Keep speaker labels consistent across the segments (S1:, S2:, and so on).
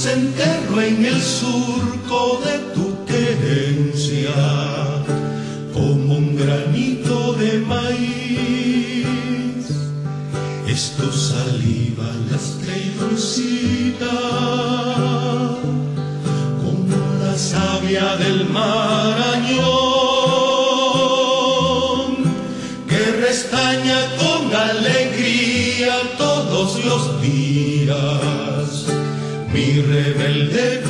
S1: se enterró en el surco de tu querencia, como un granito de maíz. Es tu saliva lastre y dulcita, como la savia del Marañón, que restaña con alegría todos los días mi rebelde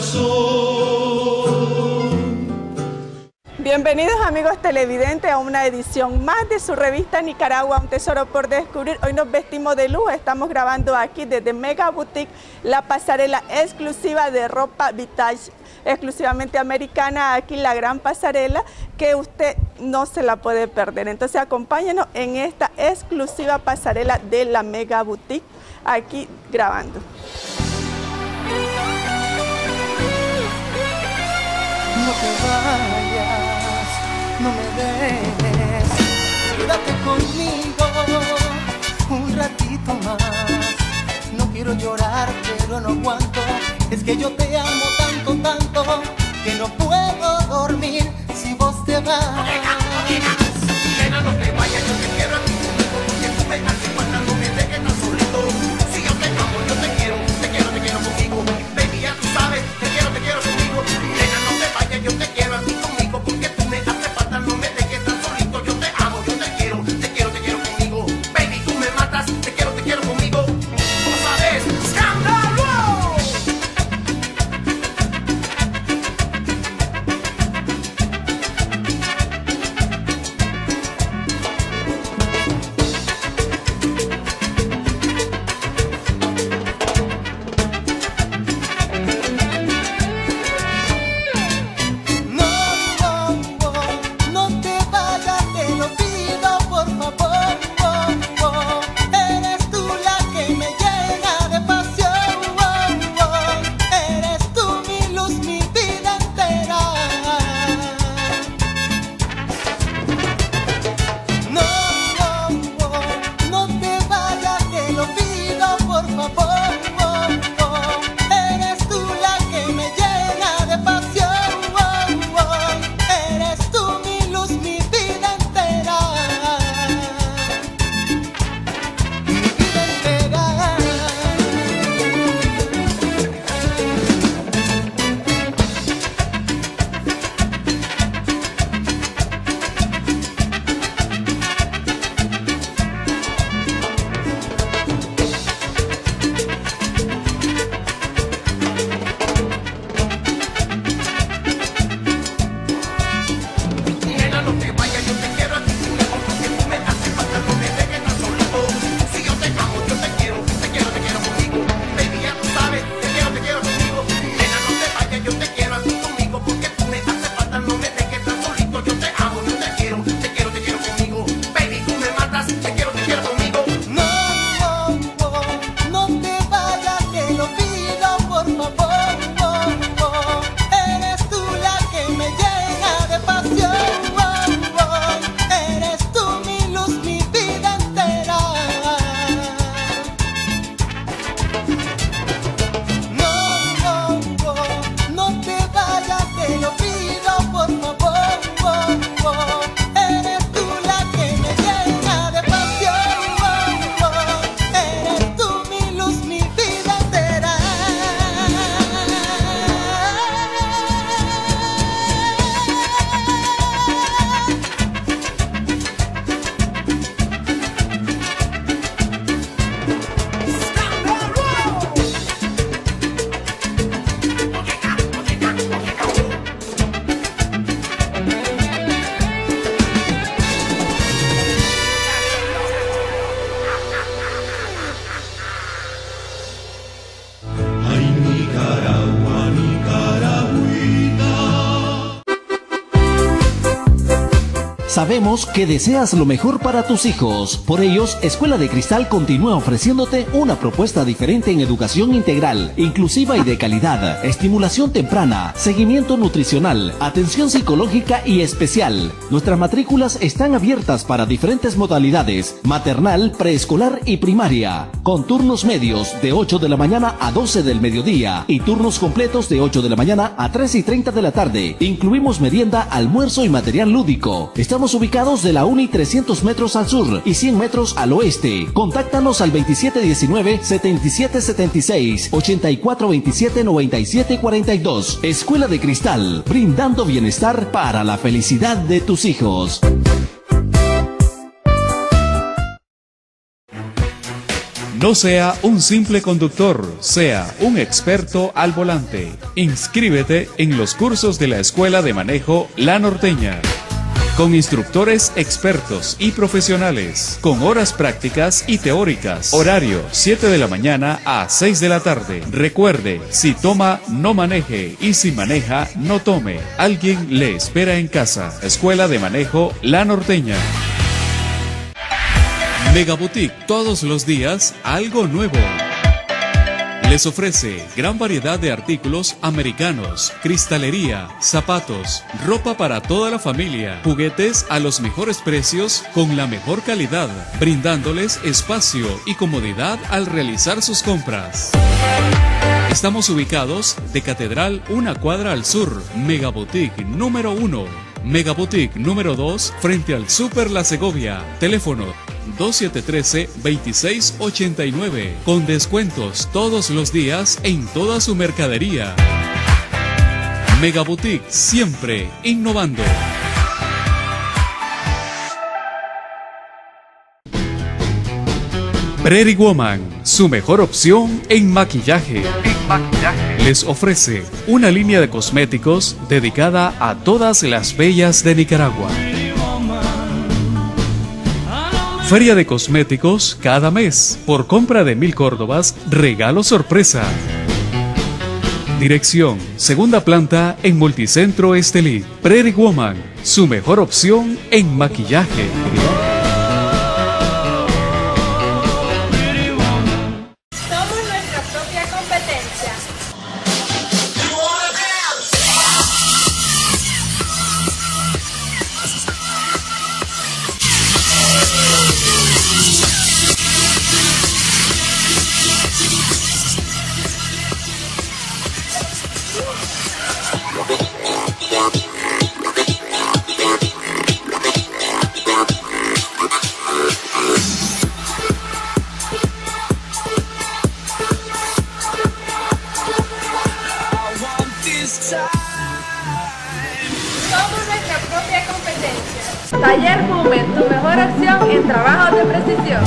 S1: corazón.
S2: Bienvenidos amigos televidentes a una edición más de su revista Nicaragua, un tesoro por descubrir. Hoy nos vestimos de lujo, estamos grabando aquí desde Mega Boutique, la pasarela exclusiva de ropa vintage, exclusivamente americana, aquí la gran pasarela que usted no se la puede perder. Entonces acompáñenos en esta exclusiva pasarela de la Mega Boutique, aquí grabando.
S3: No te vayas, no me dejes, quédate conmigo un ratito más. No quiero llorar, pero no aguanto, es que yo te amo tanto, tanto, que no puedo dormir si vos te vas.
S4: Nena, no te vayas, yo te quiero a ti, porque tú me haces falta, no me dejes tan solito. Si yo te amo, yo te quiero conmigo. Baby, ya tú sabes, te quiero conmigo. Nena, no te vayas, yo te quiero a ti conmigo, porque tú me haces falta, no me dejes tan solito. Yo te amo, yo te quiero conmigo. Baby, tú me matas, te quiero conmigo. ¿Cómo sabes? ¡Escándalo!
S5: Sabemos que deseas lo mejor para tus hijos. Por ellos, Escuela de Cristal continúa ofreciéndote una propuesta diferente en educación integral, inclusiva y de calidad, estimulación temprana, seguimiento nutricional, atención psicológica y especial. Nuestras matrículas están abiertas para diferentes modalidades: maternal, preescolar y primaria, con turnos medios de 8 de la mañana a 12 del mediodía y turnos completos de 8 de la mañana a 3:30 de la tarde. Incluimos merienda, almuerzo y material lúdico. Estamos ubicados de la UNI 300 metros al sur y 100 metros al oeste. Contáctanos al 2719-7776, 8427-9742. Escuela de Cristal, brindando bienestar para la felicidad de tus hijos.
S6: No sea un simple conductor, sea un experto al volante. Inscríbete en los cursos de la Escuela de Manejo La Norteña, con instructores expertos y profesionales, con horas prácticas y teóricas. Horario 7 de la mañana a 6 de la tarde. Recuerde, si toma, no maneje, y si maneja, no tome. Alguien le espera en casa. Escuela de Manejo La Norteña. Mega Boutique, todos los días algo nuevo. Les ofrece gran variedad de artículos americanos, cristalería, zapatos, ropa para toda la familia, juguetes a los mejores precios con la mejor calidad, brindándoles espacio y comodidad al realizar sus compras. Estamos ubicados de Catedral, una cuadra al sur. Mega Boutique número 1. Mega Boutique número 2, frente al Super La Segovia. Teléfono 2713-2689. Con descuentos todos los días en toda su mercadería. Mega Boutique, siempre innovando. Pretty Woman, su mejor opción en maquillaje. Les ofrece una línea de cosméticos dedicada a todas las bellas de Nicaragua. Feria de cosméticos cada mes. Por compra de 1000 córdobas, regalo sorpresa. Dirección: segunda planta en Multicentro Estelí. Pretty Woman, su mejor opción en maquillaje.
S7: Somos nuestra propia competencia. Somos nuestra propia competencia. Taller Bumen, tu mejor opción en trabajos de precisión.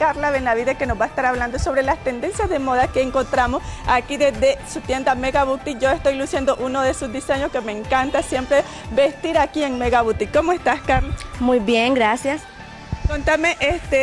S2: Carla Benavides, que nos va a estar hablando sobre las tendencias de moda que encontramos aquí desde su tienda Mega Boutique. Yo estoy luciendo uno de sus diseños que me encanta siempre vestir aquí en Mega Boutique. ¿Cómo estás, Carla?
S8: Muy bien, gracias.
S2: Contame,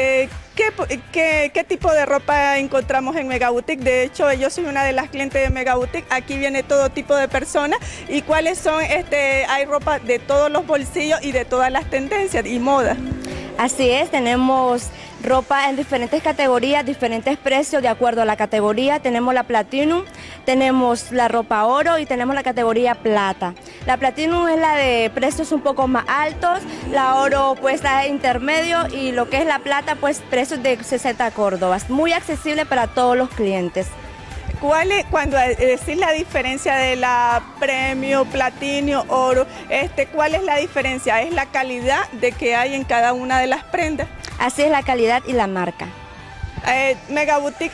S2: ¿qué tipo de ropa encontramos en Mega Boutique? De hecho, yo soy una de las clientes de Mega Boutique. Aquí viene todo tipo de personas. ¿Y cuáles son? Hay ropa de todos los bolsillos y de todas las tendencias y modas.
S8: Así es, tenemos ropa en diferentes categorías, diferentes precios de acuerdo a la categoría. Tenemos la Platinum, tenemos la ropa oro y tenemos la categoría plata. La Platinum es la de precios un poco más altos, la oro pues está intermedio y lo que es la plata pues precios de 60 córdobas. Muy accesible para todos los clientes.
S2: ¿Cuál es, cuando decís la diferencia de la premium, platino, oro, cuál es la diferencia? ¿Es la calidad de que hay en cada una de las prendas?
S8: Así es, la calidad y la marca.
S2: Mega Boutique,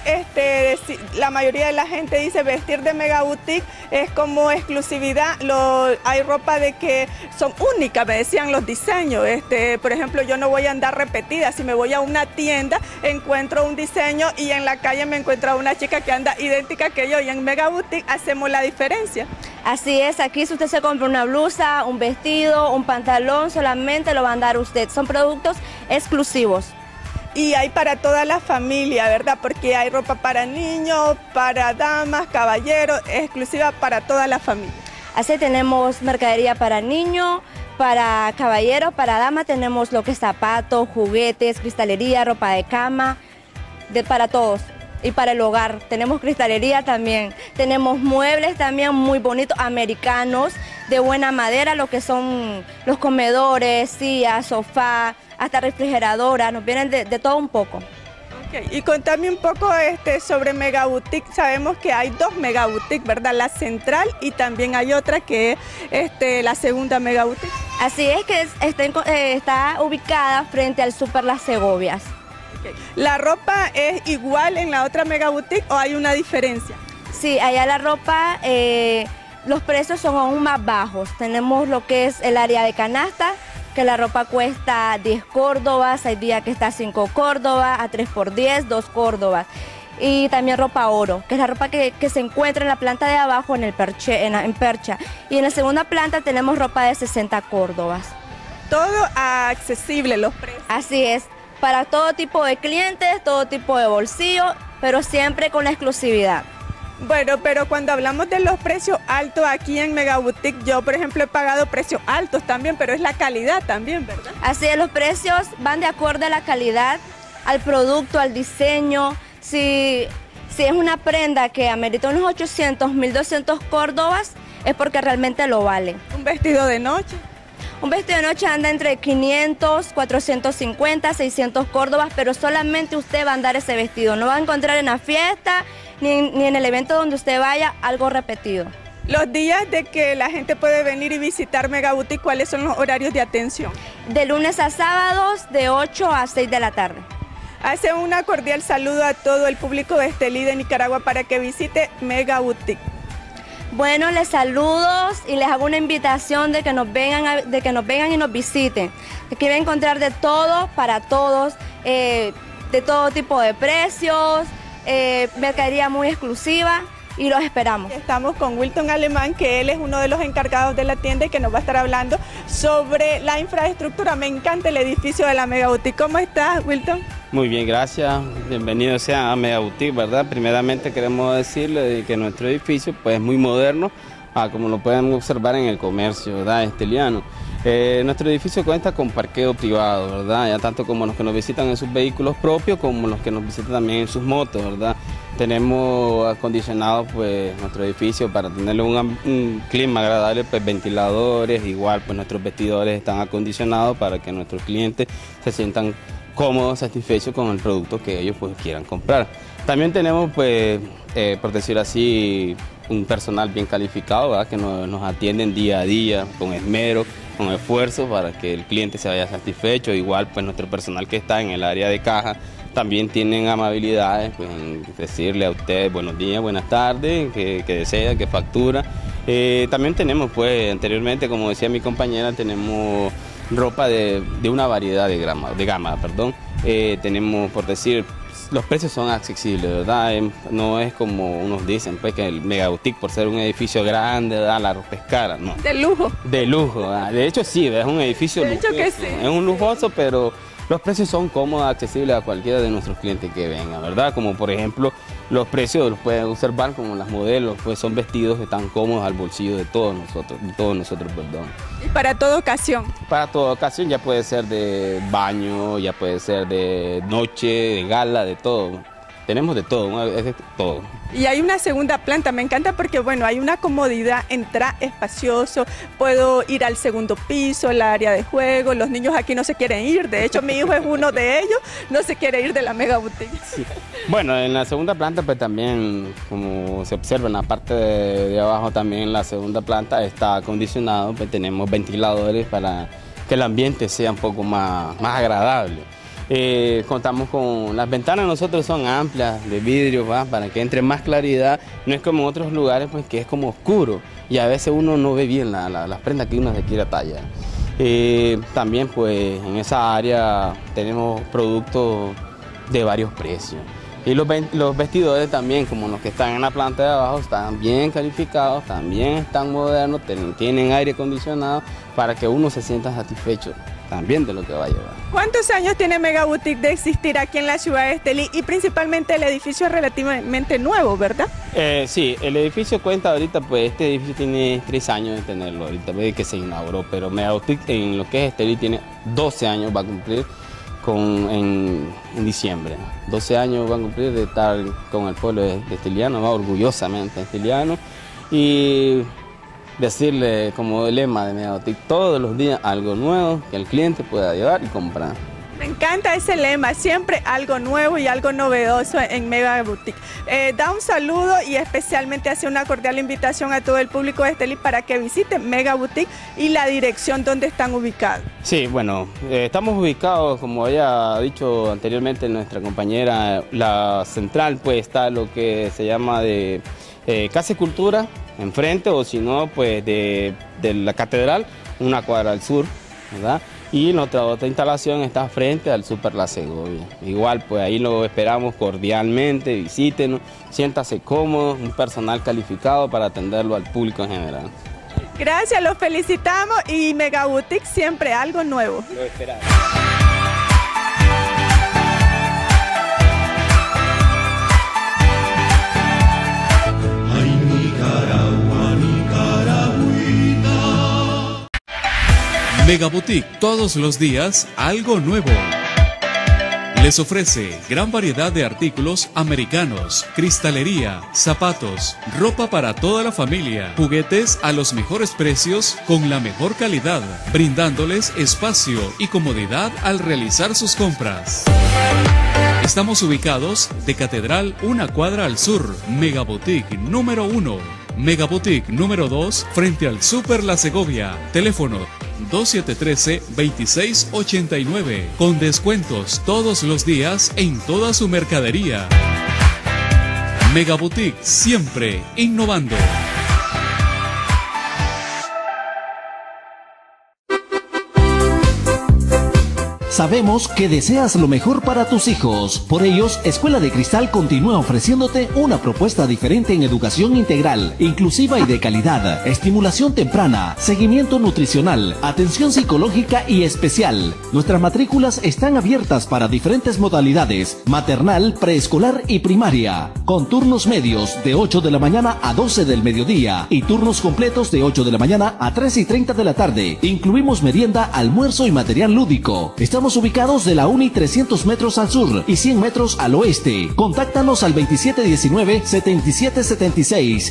S2: la mayoría de la gente dice vestir de Mega Boutique es como exclusividad. Hay ropa de que son únicas, me decían los diseños. Por ejemplo, yo no voy a andar repetida. Si me voy a una tienda, encuentro un diseño y en la calle me encuentro a una chica que anda idéntica que yo. Y en Mega Boutique hacemos la diferencia.
S8: Así es, aquí si usted se compra una blusa, un vestido, un pantalón, solamente lo va a dar usted. Son productos exclusivos.
S2: Y hay para toda la familia, ¿verdad? Porque hay ropa para niños, para damas, caballeros, exclusiva para toda la familia.
S8: Así tenemos mercadería para niños, para caballeros, para damas, tenemos lo que es zapatos, juguetes, cristalería, ropa de cama, para todos. Y para el hogar, tenemos cristalería también, tenemos muebles también muy bonitos, americanos, de buena madera, lo que son los comedores, sillas, sofá, hasta refrigeradoras, nos vienen de todo un poco.
S2: Okay. Y contame un poco sobre Mega Boutique. Sabemos que hay dos Mega Boutique, ¿verdad? La central y también hay otra que es la segunda Mega Boutique.
S8: Así es, que está ubicada frente al Super Las Segovias.
S2: Okay. ¿La ropa es igual en la otra Mega Boutique o hay una diferencia?
S8: Sí, allá la ropa, los precios son aún más bajos. Tenemos lo que es el área de canasta, que la ropa cuesta 10 córdobas, hay días que está a 5 córdobas, a 3 por 10, 2 córdobas. Y también ropa oro, que es la ropa que se encuentra en la planta de abajo en percha. Y en la segunda planta tenemos ropa de 60 córdobas.
S2: Todo accesible, los precios.
S8: Así es, para todo tipo de clientes, todo tipo de bolsillo, pero siempre con la exclusividad.
S2: Bueno, pero cuando hablamos de los precios altos aquí en Mega Boutique, yo por ejemplo he pagado precios altos también, pero es la calidad también, ¿verdad?
S8: Así es, los precios van de acuerdo a la calidad, al producto, al diseño. Si es una prenda que amerita unos 800, 1200 córdobas, es porque realmente lo vale.
S2: ¿Un vestido de noche?
S8: Un vestido de noche anda entre 500, 450, 600 córdobas, pero solamente usted va a andar ese vestido. No va a encontrar en la fiesta ni en el evento donde usted vaya algo repetido.
S2: Los días de que la gente puede venir y visitar Mega Boutique, ¿cuáles son los horarios de atención?
S8: De lunes a sábados, de 8 a 6 de la tarde.
S2: Hace un cordial saludo a todo el público de Estelí de Nicaragua para que visite Mega Boutique.
S8: Bueno, les saludo y les hago una invitación de que nos vengan y nos visiten. Aquí van a encontrar de todo para todos, de todo tipo de precios, mercadería muy exclusiva y los esperamos.
S2: Estamos con Wilton Alemán, que él es uno de los encargados de la tienda y que nos va a estar hablando sobre la infraestructura. Me encanta el edificio de la Mega Boutique. ¿Cómo estás, Wilton?
S9: Muy bien, gracias. Bienvenidos sean a Mega Boutique, ¿verdad? Primeramente queremos decirle que nuestro edificio pues, es muy moderno, como lo pueden observar en el comercio, ¿verdad? Esteliano. Nuestro edificio cuenta con parqueo privado, ¿verdad? Ya tanto como los que nos visitan en sus vehículos propios, como los que nos visitan también en sus motos, ¿verdad? Tenemos acondicionado pues, nuestro edificio para tenerle un clima agradable, pues ventiladores, igual pues nuestros vestidores están acondicionados para que nuestros clientes se sientan cómodos, satisfechos con el producto que ellos pues, quieran comprar. También tenemos, pues, por decir así, un personal bien calificado, ¿verdad? Que nos atienden día a día con esmero, con esfuerzo para que el cliente se vaya satisfecho. Igual pues nuestro personal que está en el área de caja también tienen amabilidades pues, en decirle a usted buenos días, buenas tardes, que desea, que factura. También tenemos pues anteriormente, como decía mi compañera, tenemos ropa de una variedad de gama, tenemos, por decir, los precios son accesibles, ¿verdad? No es como unos dicen, pues, que el Mega Boutique, por ser un edificio grande, ¿verdad? La ropa es cara, ¿no?
S2: De lujo.
S9: De lujo, ¿verdad? De hecho sí, es un edificio lujoso.
S2: De hecho que sí.
S9: Es un lujoso, pero los precios son cómodos, accesibles a cualquiera de nuestros clientes que vengan, ¿verdad? Como por ejemplo, los precios los pueden observar como las modelos, pues son vestidos que están cómodos al bolsillo de todos nosotros, perdón.
S2: Y para toda ocasión.
S9: Para toda ocasión, ya puede ser de baño, ya puede ser de noche, de gala, de todo. Tenemos de todo, es de todo.
S2: Y hay una segunda planta, me encanta porque bueno, hay una comodidad, entra espacioso, puedo ir al segundo piso, el área de juego, los niños aquí no se quieren ir, de hecho mi hijo es uno de ellos, no se quiere ir de la Mega Boutique.
S9: Sí. Bueno, en la segunda planta pues también, como se observa en la parte de abajo también en la segunda planta está acondicionado, pues tenemos ventiladores para que el ambiente sea un poco más agradable. Contamos con las ventanas, nosotros son amplias de vidrio, ¿va? Para que entre más claridad, no es como en otros lugares pues que es como oscuro y a veces uno no ve bien las prendas que uno se quiera tallar. También pues en esa área tenemos productos de varios precios y los vestidores también, como los que están en la planta de abajo, están bien calificados, también están modernos, tienen aire acondicionado para que uno se sienta satisfecho también de lo que va a llevar.
S2: ¿Cuántos años tiene Mega Boutique de existir aquí en la ciudad de Estelí? Y principalmente el edificio es relativamente nuevo, ¿verdad?
S9: Sí, el edificio cuenta ahorita, pues este edificio tiene 3 años de tenerlo ahorita, ve que se inauguró, pero Mega Boutique en lo que es Estelí tiene 12 años, va a cumplir en diciembre. 12 años va a cumplir de estar con el pueblo de esteliano, va orgullosamente esteliano, y decirle como lema de Mega Boutique, todos los días algo nuevo que el cliente pueda llevar y comprar.
S2: Me encanta ese lema, siempre algo nuevo y algo novedoso en Mega Boutique. Da un saludo y especialmente hace una cordial invitación a todo el público de Estelí para que visite Mega Boutique y la dirección donde están ubicados.
S9: Sí, bueno, estamos ubicados, como había dicho anteriormente nuestra compañera, la central pues está lo que se llama de Casa de Cultura, enfrente, o si no, pues de la catedral, una cuadra al sur, ¿verdad? Y nuestra otra instalación está frente al Super La Segovia. Igual, pues ahí lo esperamos cordialmente, visítenos, siéntase cómodo, un personal calificado para atenderlo al público en general.
S2: Gracias, los felicitamos y Mega Boutique siempre algo nuevo.
S9: Lo esperamos.
S6: Mega Boutique, todos los días algo nuevo. Les ofrece gran variedad de artículos americanos, cristalería, zapatos, ropa para toda la familia, juguetes a los mejores precios con la mejor calidad, brindándoles espacio y comodidad al realizar sus compras. Estamos ubicados de Catedral, una cuadra al sur. Mega Boutique número 1. Mega Boutique número 2, frente al Super La Segovia. Teléfono 2713-2689. Con descuentos todos los días en toda su mercadería. Mega Boutique, siempre innovando.
S5: Sabemos que deseas lo mejor para tus hijos. Por ellos, Escuela de Cristal continúa ofreciéndote una propuesta diferente en educación integral, inclusiva y de calidad, estimulación temprana, seguimiento nutricional, atención psicológica y especial. Nuestras matrículas están abiertas para diferentes modalidades: maternal, preescolar y primaria, con turnos medios de 8 de la mañana a 12 del mediodía y turnos completos de 8 de la mañana a 3:30 de la tarde. Incluimos merienda, almuerzo y material lúdico. Estamos ubicados de la Uni 300 metros al sur y 100 metros al oeste. Contáctanos al 2719-7776,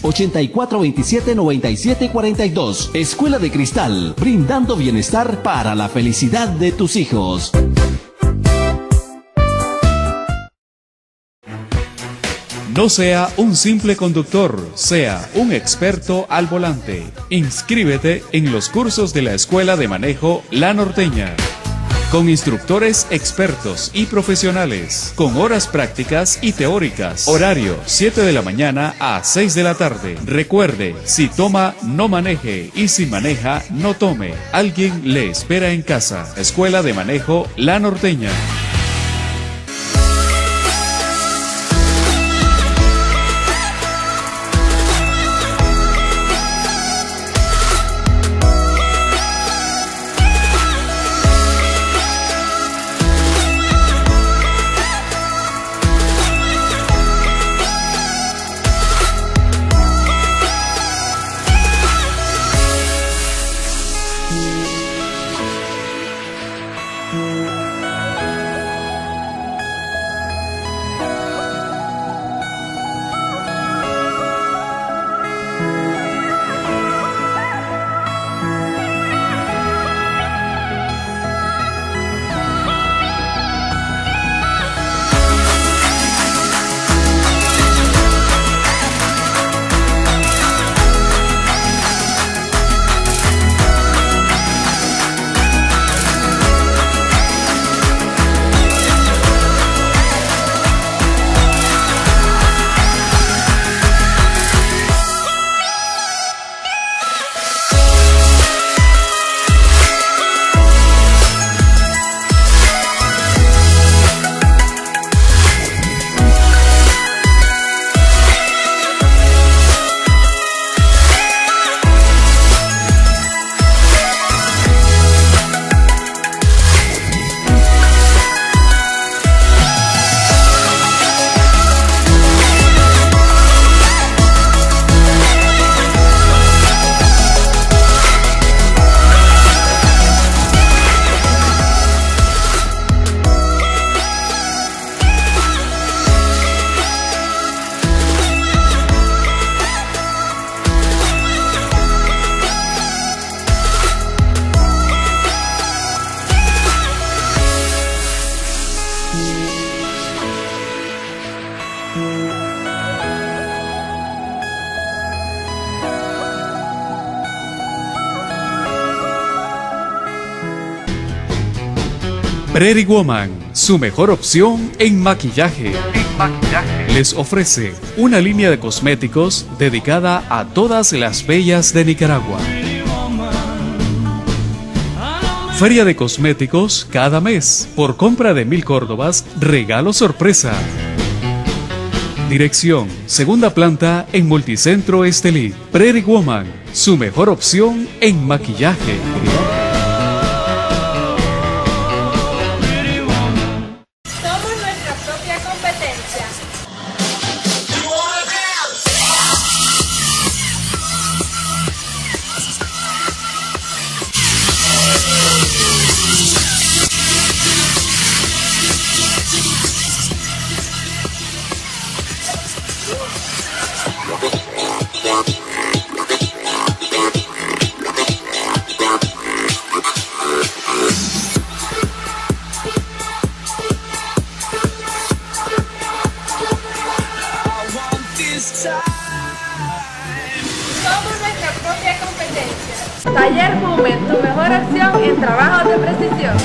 S5: 8427-9742. Escuela de Cristal, brindando bienestar para la felicidad de tus hijos.
S6: No sea un simple conductor, sea un experto al volante. Inscríbete en los cursos de la Escuela de Manejo La Norteña. Con instructores expertos y profesionales, con horas prácticas y teóricas. Horario 7 de la mañana a 6 de la tarde. Recuerde, si toma, no maneje, y si maneja, no tome. Alguien le espera en casa. Escuela de Manejo La Norteña. Pretty Woman, su mejor opción en maquillaje. Les ofrece una línea de cosméticos dedicada a todas las bellas de Nicaragua. Feria de cosméticos cada mes. Por compra de 1000 córdobas, regalo sorpresa. Dirección, segunda planta en Multicentro Estelí. Pretty Woman, su mejor opción en maquillaje.
S7: Somos nuestra propia competencia. Somos nuestra propia competencia. Taller Bumen, tu mejor opción en trabajos de precisión.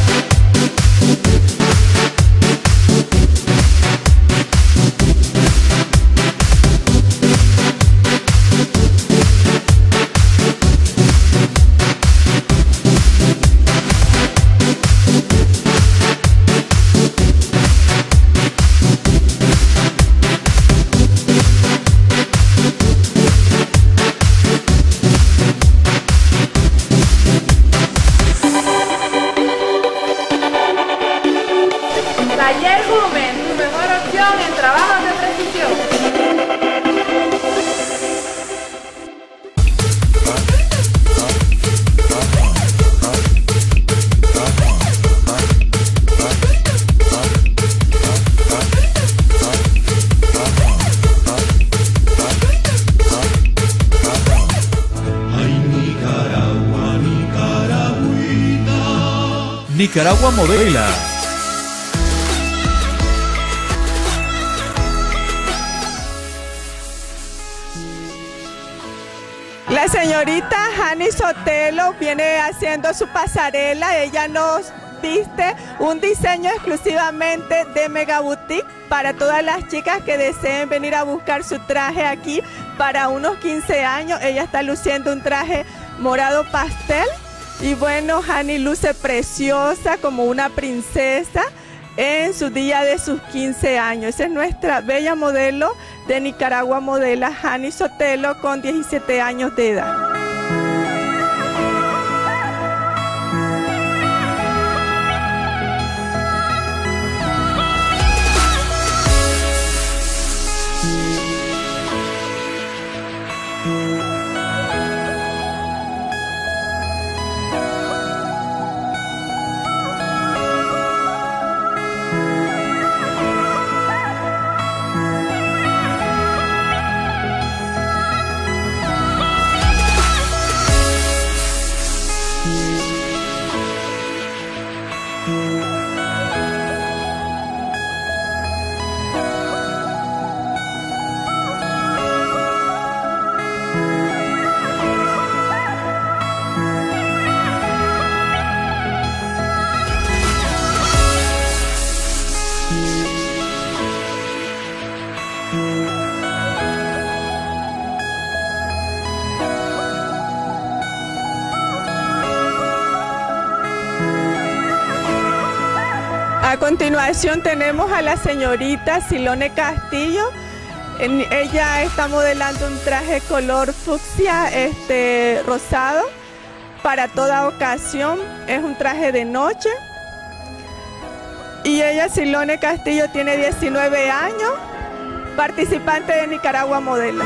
S7: Taller Bumen, tu mejor opción en trabajos de precisión.
S1: Ay, Nicaragua, Nicaragüita.
S6: Nicaragua modela.
S2: La señorita Hani Sotelo viene haciendo su pasarela. Ella nos viste un diseño exclusivamente de Mega Boutique para todas las chicas que deseen venir a buscar su traje aquí para unos 15 años. Ella está luciendo un traje morado pastel y bueno, Hani luce preciosa como una princesa en su día de sus 15 años. Esa es nuestra bella modelo de Nicaragua Modela, Hani Sotelo, con 17 años de edad. A continuación tenemos a la señorita Silone Castillo. Ella está modelando un traje color fucsia rosado para toda ocasión. Es un traje de noche. Y ella, Silone Castillo, tiene 19 años, participante de Nicaragua Modela.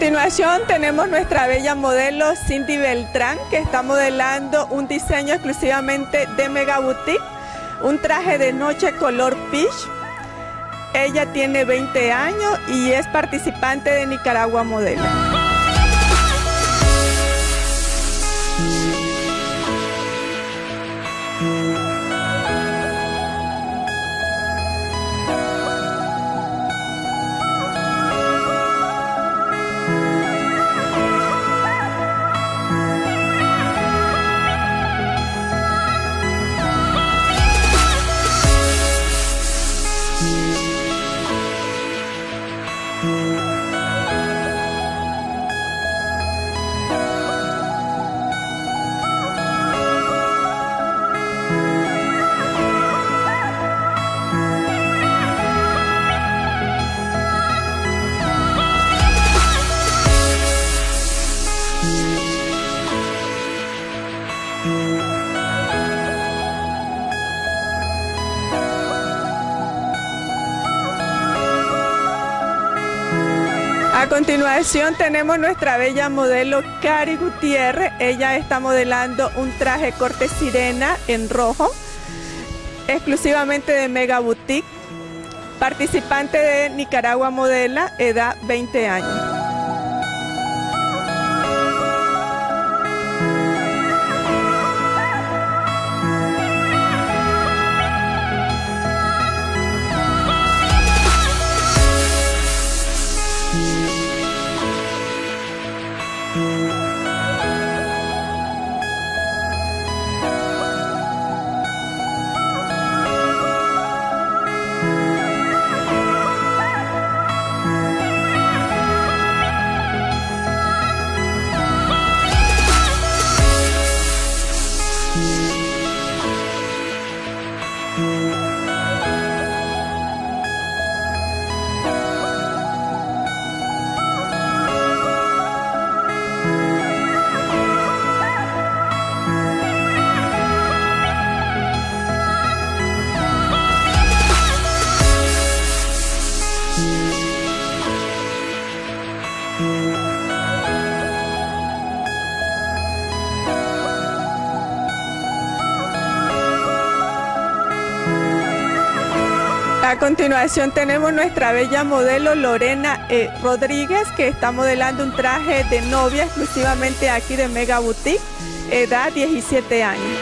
S2: continuación tenemos nuestra bella modelo Cindy Beltrán, que está modelando un diseño exclusivamente de Mega Boutique, un traje de noche color peach. Ella tiene 20 años y es participante de Nicaragua Modelo. A continuación tenemos nuestra bella modelo Cari Gutiérrez. Ella está modelando un traje corte sirena en rojo, exclusivamente de Mega Boutique, participante de Nicaragua Modela, edad 20 años. A continuación tenemos nuestra bella modelo Lorena Rodríguez, que está modelando un traje de novia exclusivamente aquí de Mega Boutique, edad 17 años.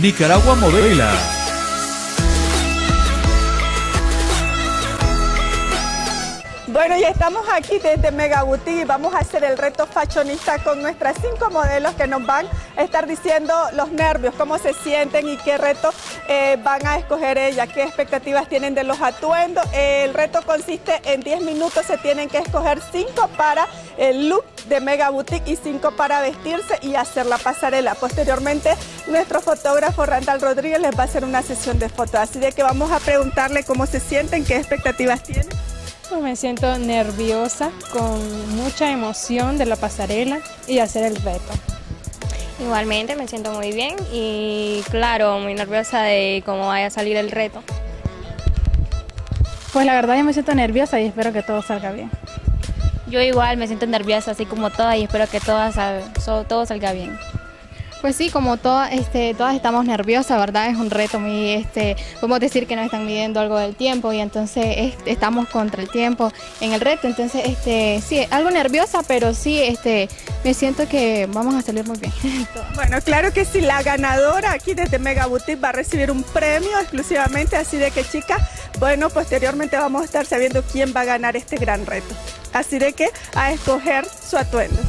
S6: Nicaragua modela.
S2: Bueno, ya estamos aquí desde Mega Boutique y vamos a hacer el reto fashionista con nuestras 5 modelos que nos van a estar diciendo los nervios, cómo se sienten y qué reto van a escoger ellas, qué expectativas tienen de los atuendos. El reto consiste en 10 minutos, se tienen que escoger 5 para el look de Mega Boutique y 5 para vestirse y hacer la pasarela. Posteriormente, nuestro fotógrafo Randall Rodríguez les va a hacer una sesión de fotos, así de que vamos a preguntarle cómo se sienten, qué expectativas tienen.
S10: Pues me siento nerviosa, con mucha emoción de la pasarela y hacer el reto.
S11: Igualmente me siento muy bien y claro, muy nerviosa de cómo vaya a salir el reto.
S10: Pues la verdad yo me siento nerviosa y espero que todo salga bien.
S11: Yo igual me siento nerviosa así como todas y espero que todo salga bien.
S12: Pues sí, como todas estamos nerviosas, ¿verdad? Es un reto muy, podemos decir que nos están midiendo algo del tiempo y entonces estamos contra el tiempo en el reto. Entonces, sí, algo nerviosa, pero sí, me siento que vamos a salir muy bien.
S2: Bueno, claro que sí, la ganadora aquí desde Mega Boutique va a recibir un premio exclusivamente, así de que chicas, bueno, posteriormente vamos a estar sabiendo quién va a ganar este gran reto. Así de que a escoger su atuendo.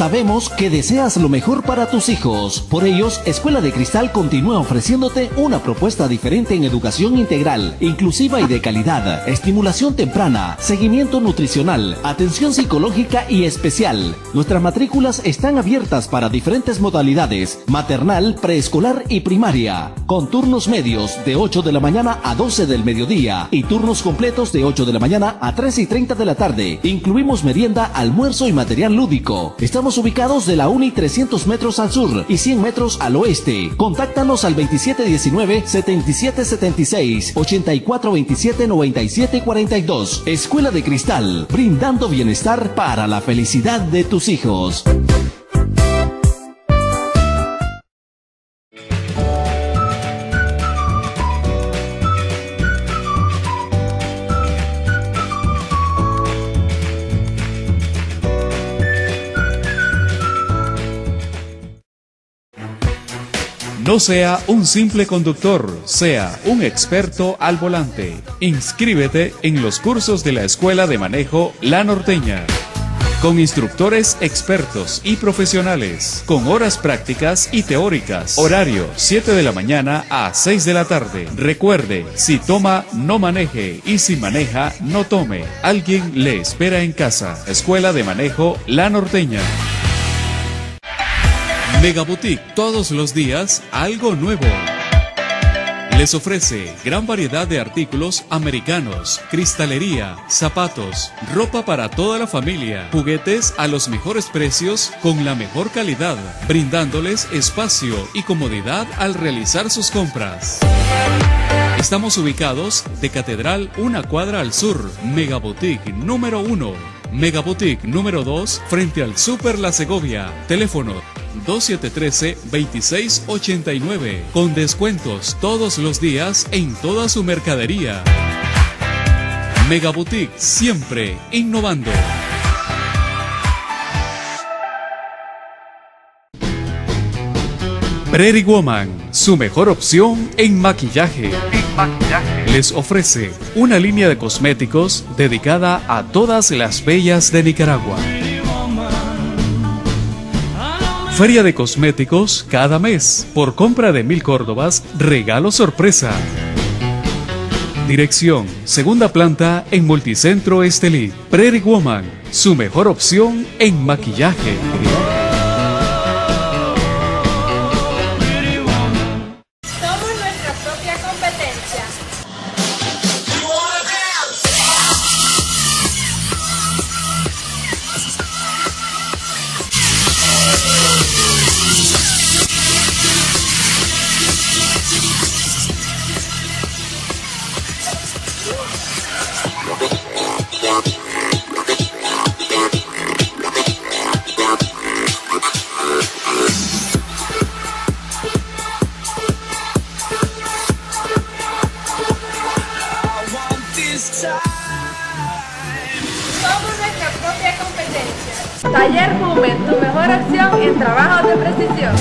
S5: Sabemos que deseas lo mejor para tus hijos. Por ellos, Escuela de Cristal continúa ofreciéndote una propuesta diferente en educación integral, inclusiva y de calidad, estimulación temprana, seguimiento nutricional, atención psicológica y especial. Nuestras matrículas están abiertas para diferentes modalidades: maternal, preescolar y primaria, con turnos medios de 8 de la mañana a 12 del mediodía y turnos completos de 8 de la mañana a 3:30 de la tarde. Incluimos merienda, almuerzo y material lúdico. Estamos ubicados de la UNI 300 metros al sur y 100 metros al oeste. Contáctanos al 2719-7776, 8427-9742. Escuela de Cristal, brindando bienestar para la felicidad de tus hijos.
S6: No sea un simple conductor, sea un experto al volante. Inscríbete en los cursos de la Escuela de Manejo La Norteña, con instructores expertos y profesionales, con horas prácticas y teóricas. Horario 7 de la mañana a 6 de la tarde. Recuerde, si toma, no maneje, y si maneja, no tome. Alguien le espera en casa. Escuela de Manejo La Norteña. Mega Boutique, todos los días algo nuevo. Les ofrece gran variedad de artículos americanos, cristalería, zapatos, ropa para toda la familia, juguetes a los mejores precios con la mejor calidad, brindándoles espacio y comodidad al realizar sus compras. Estamos ubicados de Catedral, una cuadra al sur. Mega Boutique número 1. Mega Boutique número 2, frente al Super La Segovia. Teléfono 2713-2689, con descuentos todos los días en toda su mercadería. Mega Boutique, siempre innovando. Pretty Woman, su mejor opción en maquillaje. Les ofrece una línea de cosméticos dedicada a todas las bellas de Nicaragua. Feria de cosméticos cada mes. Por compra de 1000 córdobas, regalo sorpresa. Dirección: segunda planta en Multicentro Estelí. Pretty Woman, su mejor opción en maquillaje.
S7: Somos nuestra propia competencia. Somos nuestra propia competencia. Taller Boomer, tu mejor opción en trabajos de precisión.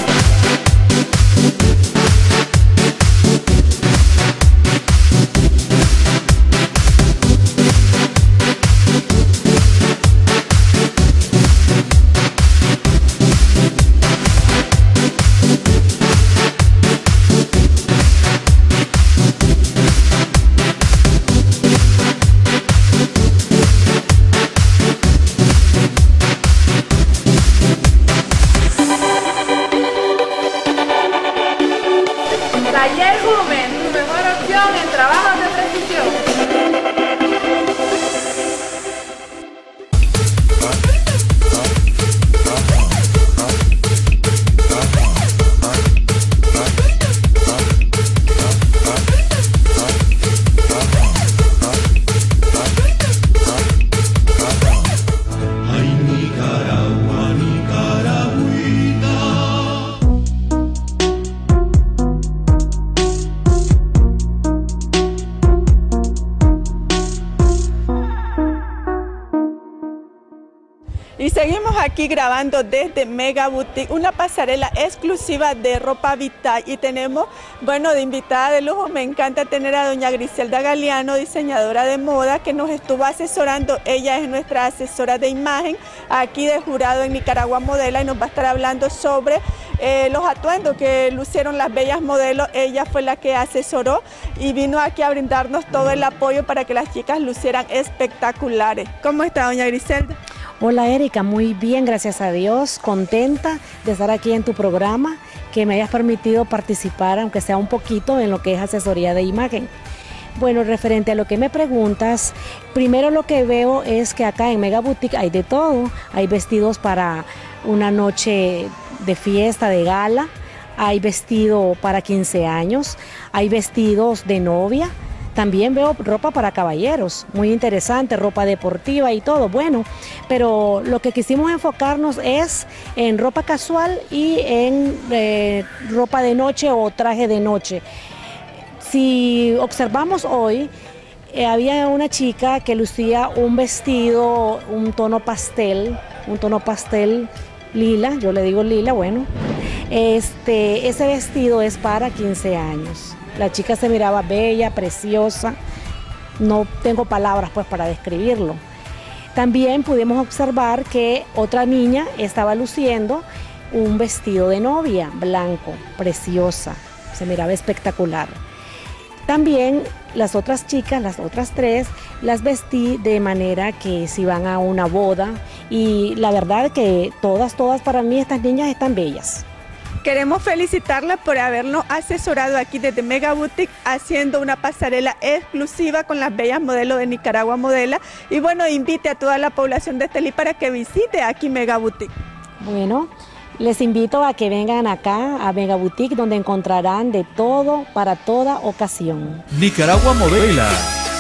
S2: aquí grabando desde Mega Boutique, una pasarela exclusiva de ropa vital, y tenemos, bueno, de invitada de lujo, me encanta tener a doña Griselda Galeano, diseñadora de moda, que nos estuvo asesorando. Ella es nuestra asesora de imagen aquí de jurado en Nicaragua Modela, y nos va a estar hablando sobre los atuendos que lucieron las bellas modelos. Ella fue la que asesoró y vino aquí a brindarnos todo el apoyo para que las chicas lucieran espectaculares. ¿Cómo está, doña Griselda?
S13: Hola Erika, muy bien, gracias a Dios, contenta de estar aquí en tu programa, que me hayas permitido participar, aunque sea un poquito, en lo que es asesoría de imagen. Bueno, referente a lo que me preguntas, primero lo que veo es que acá en Mega Boutique hay de todo. Hay vestidos para una noche de fiesta, de gala, hay vestido para 15 años, hay vestidos de novia. También veo ropa para caballeros, muy interesante, ropa deportiva y todo, bueno, pero lo que quisimos enfocarnos es en ropa casual y en ropa de noche o traje de noche. Si observamos hoy, había una chica que lucía un vestido, un tono pastel lila, yo le digo lila, bueno, ese vestido es para 15 años. La chica se miraba bella, preciosa, no tengo palabras pues para describirlo. También pudimos observar que otra niña estaba luciendo un vestido de novia, blanco, preciosa, se miraba espectacular. También las otras chicas, las otras tres, las vestí de manera que si van a una boda, y la verdad que todas para mí estas niñas están bellas.
S2: Queremos felicitarla por habernos asesorado aquí desde Mega Boutique, haciendo una pasarela exclusiva con las bellas modelos de Nicaragua Modela. Y bueno, invite a toda la población de Estelí para que visite aquí Mega Boutique.
S13: Bueno, les invito a que vengan acá a Mega Boutique, donde encontrarán de todo para toda ocasión.
S6: Nicaragua Modela.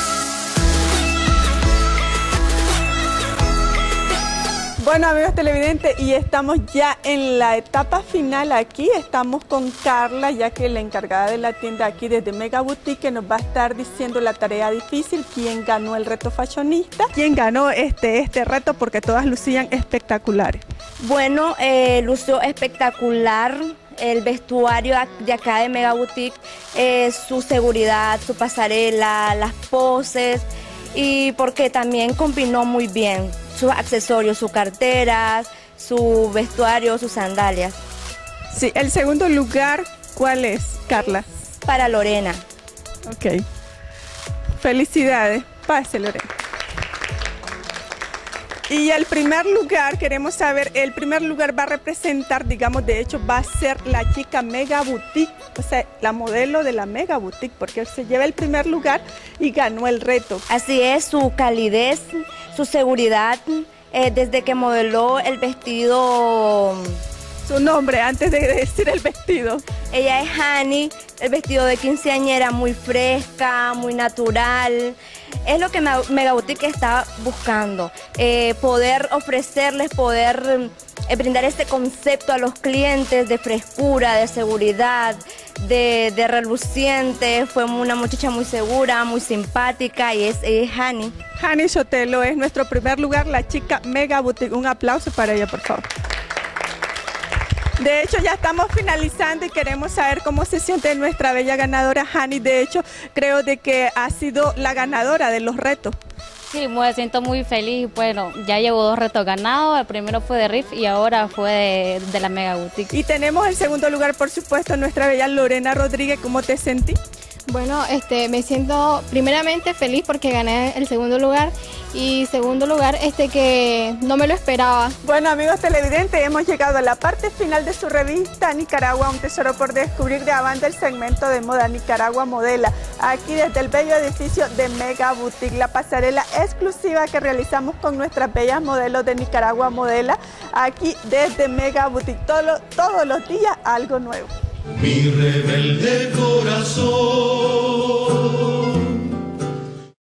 S2: Bueno, amigos televidentes, y estamos ya en la etapa final aquí. Estamos con Carla, ya que la encargada de la tienda aquí desde Mega Boutique, que nos va a estar diciendo la tarea difícil, quién ganó el reto fashionista, quién ganó este reto, porque todas lucían espectaculares.
S8: Bueno, lució espectacular el vestuario de acá de Mega Boutique, su seguridad, su pasarela, las poses, y porque también combinó muy bien sus accesorios, sus carteras, su vestuario, sus sandalias.
S2: Sí, el segundo lugar, ¿cuál es, Carla?
S8: Para Lorena.
S2: Ok. Felicidades. Pase, Lorena. Y el primer lugar, queremos saber, el primer lugar va a representar, digamos, de hecho, va a ser la chica Mega Boutique, o sea, la modelo de la Mega Boutique, porque se lleva el primer lugar y ganó el reto.
S8: Así es, su calidez, su seguridad, desde que modeló el vestido.
S2: Su nombre, antes de decir el vestido.
S8: Ella es Hani, el vestido de quinceañera, muy fresca, muy natural. Es lo que Mega Boutique está buscando, poder ofrecerles, poder brindar este concepto a los clientes de frescura, de seguridad, de reluciente. Fue una muchacha muy segura, muy simpática, y es Hani.
S2: Hani Sotelo es nuestro primer lugar, la chica Mega Boutique. Un aplauso para ella, por favor. De hecho, ya estamos finalizando y queremos saber cómo se siente nuestra bella ganadora Hani. De hecho, creo de que ha sido la ganadora de los retos.
S14: Sí, me siento muy feliz. Bueno, ya llevo 2 retos ganados. El primero fue de Riff y ahora fue de la Mega Boutique.
S2: Y tenemos el segundo lugar, por supuesto, nuestra bella Lorena Rodríguez. ¿Cómo te sentí?
S10: Bueno, me siento primeramente feliz porque gané el segundo lugar, y segundo lugar que no me lo esperaba.
S2: Bueno, amigos televidentes, hemos llegado a la parte final de su revista Nicaragua, un tesoro por descubrir, grabando el segmento de moda Nicaragua Modela, aquí desde el bello edificio de Mega Boutique, la pasarela exclusiva que realizamos con nuestras bellas modelos de Nicaragua Modela, aquí desde Mega Boutique, todos los días algo nuevo.
S1: Mi rebelde corazón